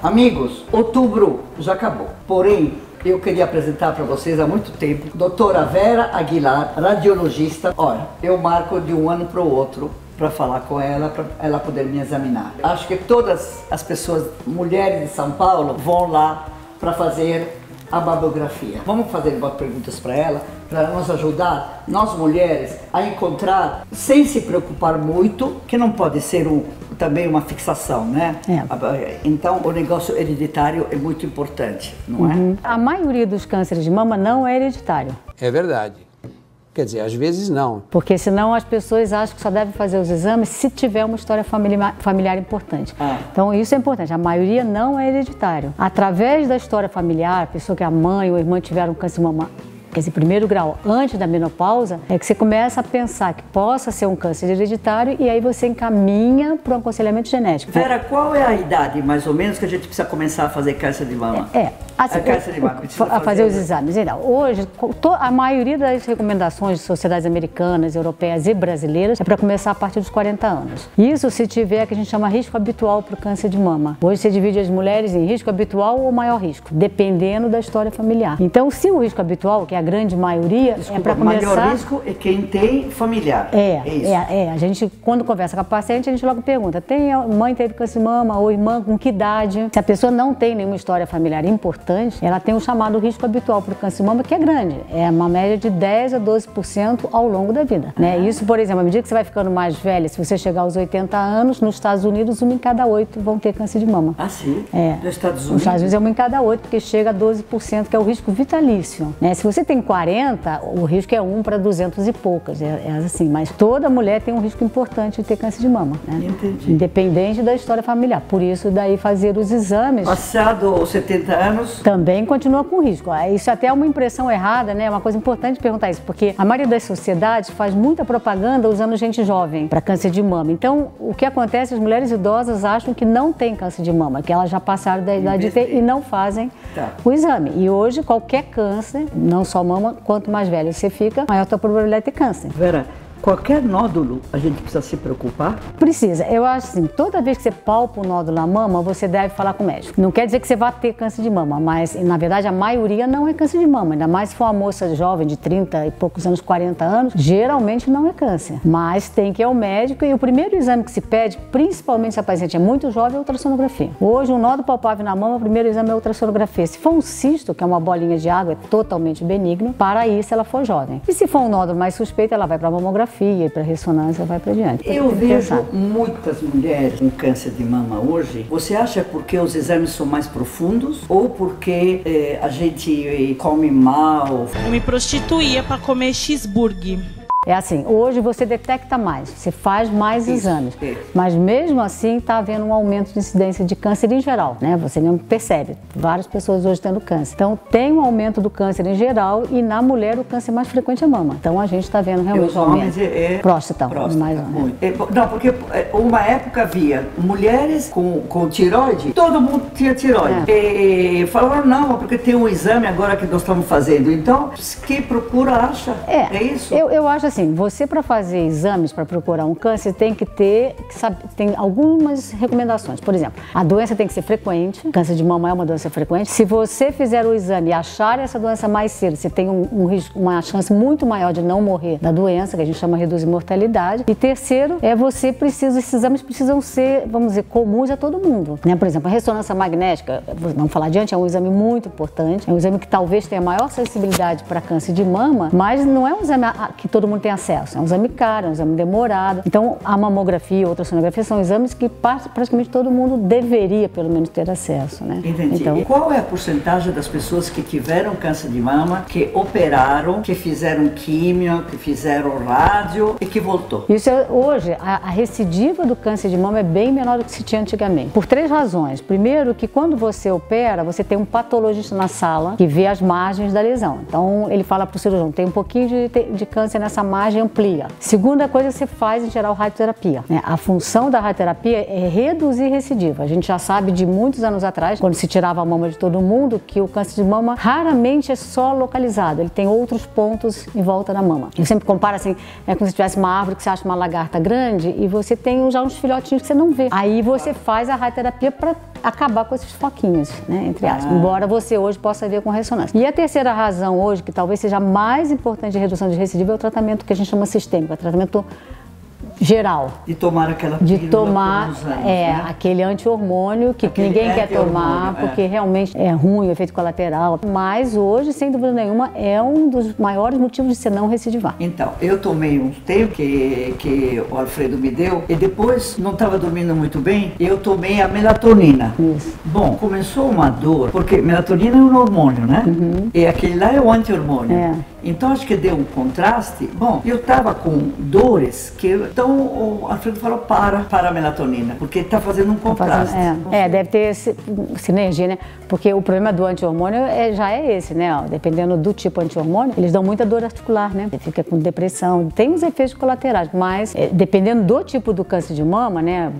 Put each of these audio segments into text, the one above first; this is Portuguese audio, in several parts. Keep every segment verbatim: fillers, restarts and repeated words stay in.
Amigos, outubro já acabou, porém eu queria apresentar para vocês há muito tempo doutora Vera Aguilar, radiologista. Olha, eu marco de um ano para o outro para falar com ela, para ela poder me examinar. Acho que todas as pessoas, mulheres de São Paulo, vão lá para fazer a mamografia. Vamos fazer umas perguntas para ela, para nos ajudar, nós mulheres, a encontrar, sem se preocupar muito, que não pode ser um, também uma fixação, né? É. Então, o negócio hereditário é muito importante, não uhum. é? A maioria dos cânceres de mama não é hereditário. É verdade. Quer dizer, às vezes não. Porque senão as pessoas acham que só devem fazer os exames se tiver uma história familiar, familiar importante. Ah. Então isso é importante, a maioria não é hereditário. Através da história familiar, a pessoa que a mãe ou a irmã tiveram câncer de mama, quer dizer, primeiro grau, antes da menopausa, é que você começa a pensar que possa ser um câncer hereditário e aí você encaminha para um aconselhamento genético. Vera, qual é a idade, mais ou menos, que a gente precisa começar a fazer câncer de mama? É. é. Assim, a câncer de mama, precisa a fazer, fazer os exames. Então, hoje, a maioria das recomendações de sociedades americanas, europeias e brasileiras é para começar a partir dos quarenta anos. Isso se tiver que a gente chama risco habitual para o câncer de mama. Hoje você divide as mulheres em risco habitual ou maior risco, dependendo da história familiar. Então, se o risco habitual, que é a grande maioria, Desculpa, é para começar... O maior risco é quem tem familiar. É, é, isso. é, é. A gente, quando conversa com a paciente, a gente logo pergunta, tem a mãe teve câncer de mama ou irmã, com que idade? Se a pessoa não tem nenhuma história familiar importante, ela tem o chamado risco habitual para o câncer de mama, que é grande. É uma média de dez a doze por cento ao longo da vida. Né? Isso, por exemplo, à medida que você vai ficando mais velha, se você chegar aos oitenta anos, nos Estados Unidos, uma em cada oito vão ter câncer de mama. Ah, sim? É. Nos Estados Unidos? Nos Estados Unidos é uma em cada oito, porque chega a doze por cento, que é o risco vitalício. Né? Se você tem quarenta, o risco é um para duzentos e poucas. É, é assim, mas toda mulher tem um risco importante de ter câncer de mama. Né? Entendi. Independente da história familiar. Por isso, daí fazer os exames... Passado os setenta anos... Também continua com risco. Isso até é uma impressão errada, né? É uma coisa importante perguntar isso, porque a maioria das sociedades faz muita propaganda usando gente jovem para câncer de mama. Então, o que acontece, as mulheres idosas acham que não tem câncer de mama, que elas já passaram da idade de ter e não fazem tá. o exame. E hoje, qualquer câncer, não só mama, quanto mais velho você fica, maior a tua probabilidade de ter câncer. Vera, qualquer nódulo a gente precisa se preocupar? Precisa. Eu acho assim, toda vez que você palpa o nódulo na mama, você deve falar com o médico. Não quer dizer que você vá ter câncer de mama, mas na verdade a maioria não é câncer de mama. Ainda mais se for uma moça jovem de trinta e poucos anos, quarenta anos, geralmente não é câncer. Mas tem que ir ao médico e o primeiro exame que se pede, principalmente se a paciente é muito jovem, é a ultrassonografia. Hoje, um nódulo palpável na mama, o primeiro exame é a ultrassonografia. Se for um cisto, que é uma bolinha de água, é totalmente benigno, para ir se ela for jovem. E se for um nódulo mais suspeito, ela vai para a mamografia e para ressonância vai para diante. Eu vejo muitas mulheres com câncer de mama hoje. Você acha porque os exames são mais profundos ou porque eh, a gente come mal? Eu me prostituía para comer cheeseburger. É assim, hoje você detecta mais, você faz mais isso, exames, isso. mas mesmo assim está havendo um aumento de incidência de câncer em geral, né? Você não percebe, várias pessoas hoje tendo câncer. Então tem um aumento do câncer em geral e na mulher o câncer mais frequente é mama. Então a gente está vendo realmente um aumento. É, é próstata, próstata mais muito. É, não, porque uma época havia mulheres com, com tiroide, todo mundo tinha tiroide. É. E falaram, não, porque tem um exame agora que nós estamos fazendo. Então, quem procura acha, é, é isso? Eu, eu acho assim, você para fazer exames para procurar um câncer tem que ter, sabe, tem algumas recomendações. Por exemplo, a doença tem que ser frequente, câncer de mama é uma doença frequente. Se você fizer o exame e achar essa doença mais cedo, você tem um, um risco, uma chance muito maior de não morrer da doença, que a gente chama de reduzir mortalidade. E terceiro, é você precisa, esses exames precisam ser, vamos dizer, comuns a todo mundo. Né? Por exemplo, a ressonância magnética, vamos falar adiante, é um exame muito importante, é um exame que talvez tenha maior sensibilidade para câncer de mama, mas não é um exame que todo mundo tem acesso. É um exame caro, é um exame demorado. Então, a mamografia e a ultrassonografia são exames que praticamente todo mundo deveria, pelo menos, ter acesso. Né? Entendi. Então, e qual é a porcentagem das pessoas que tiveram câncer de mama, que operaram, que fizeram químio, que fizeram rádio e que voltou? Isso é, hoje, a, a recidiva do câncer de mama é bem menor do que se tinha antigamente. Por três razões. Primeiro, que quando você opera, você tem um patologista na sala que vê as margens da lesão. Então, ele fala para o cirurgião, tem um pouquinho de, de câncer nessa margem, amplia. Segunda coisa que você faz, em geral, radioterapia. Né? A função da radioterapia é reduzir recidiva. A gente já sabe de muitos anos atrás, quando se tirava a mama de todo mundo, que o câncer de mama raramente é só localizado. Ele tem outros pontos em volta da mama. Eu sempre comparo assim, é como se tivesse uma árvore que você acha uma lagarta grande e você tem já uns filhotinhos que você não vê. Aí você faz a radioterapia para acabar com esses foquinhos, né, entre aspas, Ah. embora você hoje possa ver com ressonância. E a terceira razão hoje, que talvez seja a mais importante de redução de recidiva, é o tratamento que a gente chama sistêmico, é o tratamento geral. De tomar aquela De pílula tomar por uns anos, é, né? aquele anti-hormônio que Aquele ninguém quer anti-hormônio, tomar, é. porque realmente é ruim, o efeito colateral. Mas hoje, sem dúvida nenhuma, é um dos maiores motivos de você não recidivar. Então, eu tomei um tempo que, que o Alfredo me deu e depois não estava dormindo muito bem, eu tomei a melatonina. Isso. Bom, começou uma dor, porque melatonina é um hormônio, né? E aquele lá é o anti-hormônio. É. Então acho que deu um contraste. Bom, eu estava com dores que então o Alfredo falou para, para a melatonina, porque está fazendo um contraste. Fazendo- é, é, deve ter esse- sinergia, né? Porque o problema do anti-hormônio é, já é esse, né? Ó, dependendo do tipo anti-hormônio, eles dão muita dor articular, né? Você fica com depressão, tem os efeitos colaterais, mas é, dependendo do tipo do câncer de mama, né?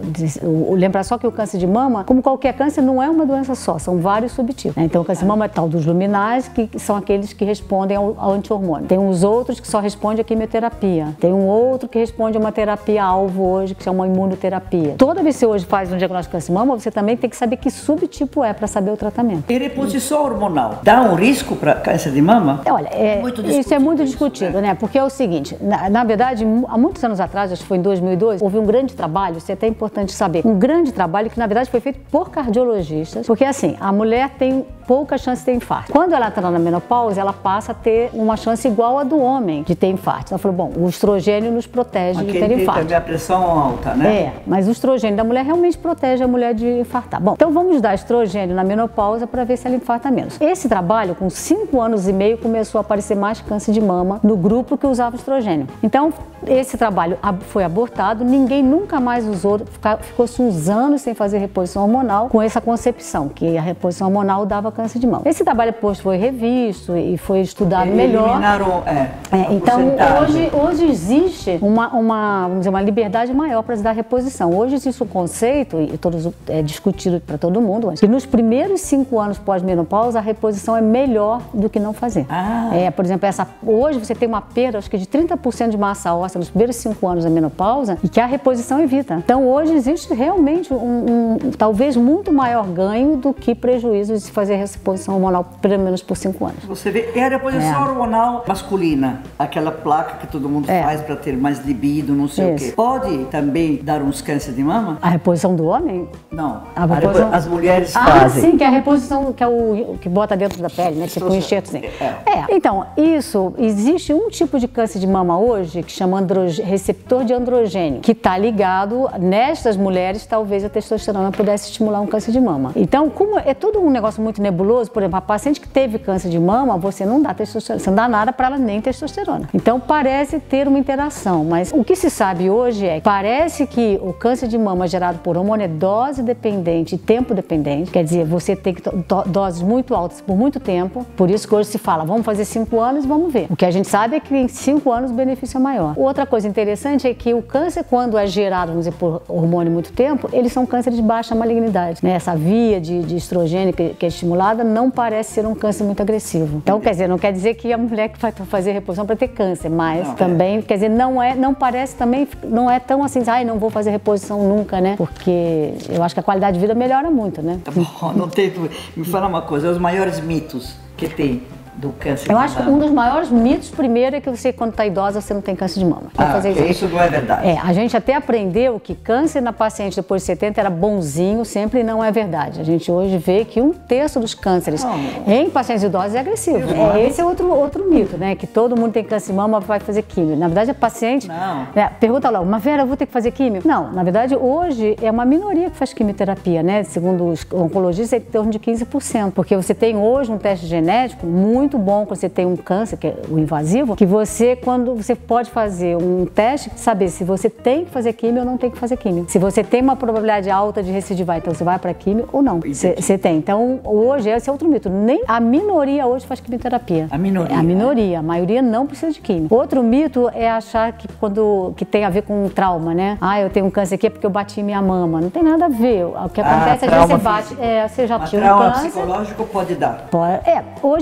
O, lembra só que o câncer de mama, como qualquer câncer, não é uma doença só, são vários subtipos, né? Então o câncer de mama é tal dos luminais, que são aqueles que respondem ao, ao anti-hormônio. Tem os outros que só respondem à quimioterapia. Tem um outro que responde a uma terapia-alvo hoje, que chama imunoterapia. Toda vez que você hoje faz um diagnóstico de câncer de mama, você também tem que saber que subtipo é para saber o tratamento. E reposição hormonal dá um risco para câncer de mama? Olha, é, Muito isso é discutido muito isso, discutido, né? né? Porque é o seguinte, na, na verdade, mu- há muitos anos atrás, acho que foi em dois mil e dois, houve um grande trabalho, isso é até importante saber, um grande trabalho que na verdade foi feito por cardiologistas, porque assim, a mulher tem pouca chance de ter infarto. Quando ela entra na menopausa, ela passa a ter uma chance igual a do homem de ter infarto. Então, falou, bom, o estrogênio nos protege Mas de quem ter tem infarto. também a pressão alta, né? É, mas o estrogênio da mulher realmente protege a mulher de infartar. Bom, então vamos dar estrogênio na menopausa para ver se ela infarta menos. Esse trabalho, com cinco anos e meio, começou a aparecer mais câncer de mama no grupo que usava estrogênio. Então, esse trabalho ab- foi abortado, ninguém nunca mais usou, fica- ficou-se uns anos sem fazer reposição hormonal com essa concepção, que a reposição hormonal dava câncer de mama. Esse trabalho depois foi revisto e foi estudado melhor. Eliminaram, é, É, a então, porcentagem. hoje, hoje existe uma, uma, vamos dizer, uma liberdade maior para se dar reposição. Hoje existe um conceito, e todos é discutido para todo mundo, mas que nos primeiros cinco anos pós-menopausa, a reposição é melhor do que não fazer. Ah. É, por exemplo, essa, hoje você tem uma perda, acho que de trinta por cento de massa óssea nos primeiros cinco anos da menopausa, e que a reposição evita. Então, hoje existe realmente um, um talvez muito maior ganho do que prejuízo de se fazer reposição hormonal pelo menos por cinco anos. Você vê, é a reposição É. hormonal masculina, aquela placa que todo mundo É. faz para ter mais libido, não sei Isso. o quê. Pode também dar uns câncer de mama? A reposição do homem? Não. A A reposição- repo- As mulheres Ah, fazem. sim, que é a reposição, que é o que bota dentro da pele, né? Tipo um enxertozinho. É. É, então, isso, existe um tipo de câncer de mama hoje que chama androge- receptor de androgênio, que está ligado, nestas mulheres, talvez a testosterona pudesse estimular um câncer de mama. Então, como é todo um negócio muito nebuloso, por exemplo, a paciente que teve câncer de mama, você não dá testosterona, você não dá nada para ela nem testosterona. Então, parece ter uma interação, mas o que se sabe hoje é que parece que o câncer de mama gerado por hormônio é dose dependente e tempo dependente, quer dizer, você tem que to- to- doses muito altas por muito tempo, por isso que hoje se fala, vamos fazer cinco anos e vamos ver. O que a gente sabe é que em cinco anos o benefício é maior. Outra coisa interessante é que o câncer, quando é gerado, vamos dizer, por hormônio muito tempo, eles são cânceres de baixa malignidade, né? Essa via de, de estrogênio que, que é estimulada não parece ser um câncer muito agressivo. Então, quer dizer, não quer dizer que a mulher que vai fazer reposição para ter câncer, mas Não, também, quer dizer, não é, não parece também, não é tão assim, ai, não vou fazer reposição nunca, né? Porque eu acho que a qualidade de vida melhora muito, né? Tá bom, não tem dúvida. Me fala uma coisa, os maiores mitos que tem do câncer Eu de acho que mama. um dos maiores mitos, primeiro, é que você, quando está idosa, você não tem câncer de mama. Vamos Ah, fazer que isso não é verdade. É, a gente até aprendeu que câncer na paciente depois de setenta era bonzinho, sempre não é verdade. A gente hoje vê que um terço dos cânceres Não. em pacientes idosos é agressivo. Não. É, esse é outro, outro mito, né? Que todo mundo tem câncer de mama vai fazer químio. Na verdade, a paciente... Não. Né, pergunta lá, mas Vera, eu vou ter que fazer químio? Não, na verdade, hoje é uma minoria que faz quimioterapia, né? Segundo os oncologistas, é em torno de quinze por cento. Porque você tem hoje um teste genético muito bom quando você tem um câncer, que é o invasivo, que você, quando você pode fazer um teste, saber se você tem que fazer químio ou não tem que fazer químio. Se você tem uma probabilidade alta de recidivar, então você vai para químio ou não. Você você tem. Então, hoje, esse é outro mito. Nem a minoria hoje faz quimioterapia. A minoria, É a minoria. A maioria não precisa de químio. Outro mito é achar que quando que tem a ver com um trauma, né? Ah, eu tenho um câncer aqui é porque eu bati minha mama. Não tem nada a ver. O que acontece é que trauma você bate, físico. é, você já Mas tinha um trauma câncer. psicológico pode dar. Pode- É, hoje tem uma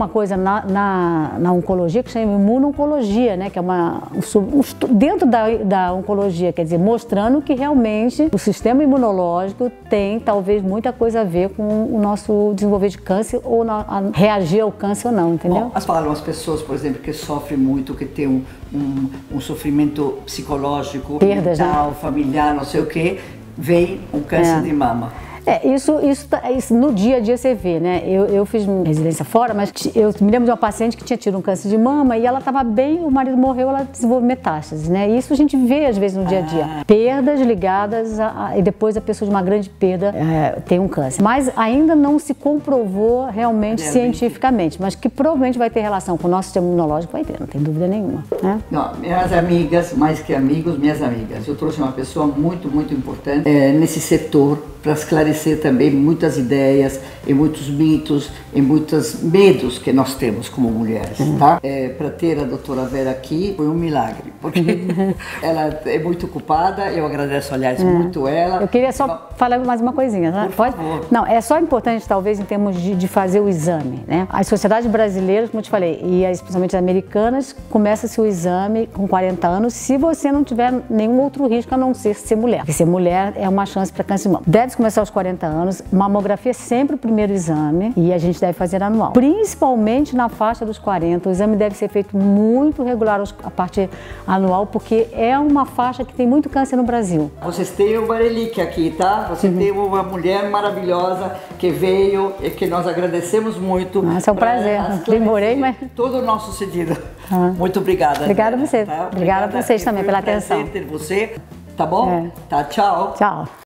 uma coisa na, na, na oncologia que chama imuno-oncologia, né? Que é uma, um, um, dentro da, da oncologia, quer dizer, mostrando que realmente o sistema imunológico tem talvez muita coisa a ver com o nosso desenvolver de câncer ou na, a reagir ao câncer ou não, entendeu? Bom, as falam as pessoas, por exemplo, que sofrem muito, que tem um, um, um sofrimento psicológico, perdas, mental, né? familiar, não sei o que, vem um câncer é. de mama. É, isso, isso, isso no dia a dia você vê, né? Eu, eu fiz residência fora, mas eu me lembro de uma paciente que tinha tido um câncer de mama e ela estava bem, o marido morreu, ela desenvolveu metástases, né? E isso a gente vê às vezes no dia a dia. Ah. Perdas ligadas a, a, e depois a pessoa de uma grande perda é, tem um câncer. Mas ainda não se comprovou realmente é, cientificamente, mas que provavelmente vai ter relação com o nosso sistema imunológico, vai ter, não tem dúvida nenhuma. Né? Não, minhas amigas, mais que amigos, minhas amigas, eu trouxe uma pessoa muito, muito importante é, nesse setor para esclarecer também muitas ideias e muitos mitos e muitos medos que nós temos como mulheres, uhum. tá? É, para ter a doutora Vera aqui foi um milagre, porque ela é muito ocupada, eu agradeço, aliás, uhum. muito ela. Eu queria só Mas... falar mais uma coisinha, né? Pode? Favor. Não, é só importante talvez em termos de, de fazer o exame, né? As sociedades brasileiras, como eu te falei, e especialmente as americanas, começa-se o exame com quarenta anos, se você não tiver nenhum outro risco a não ser ser mulher. Porque ser mulher é uma chance para câncer de mama. Deve começar aos quarenta anos, mamografia é sempre o primeiro exame e a gente deve fazer anual. Principalmente na faixa dos quarenta, o exame deve ser feito muito regular a parte anual, porque é uma faixa que tem muito câncer no Brasil. Vocês têm o Marelique aqui, tá? Você uhum. tem uma mulher maravilhosa que veio e que nós agradecemos muito. Nossa, é um prazer. Demorei, mas... todo o nosso cedido. Uhum. Muito obrigada. Obrigada a você. Tá? Obrigada a vocês também pela atenção. Foi um prazer ter você. Tá bom? É. Tá, tchau. Tchau.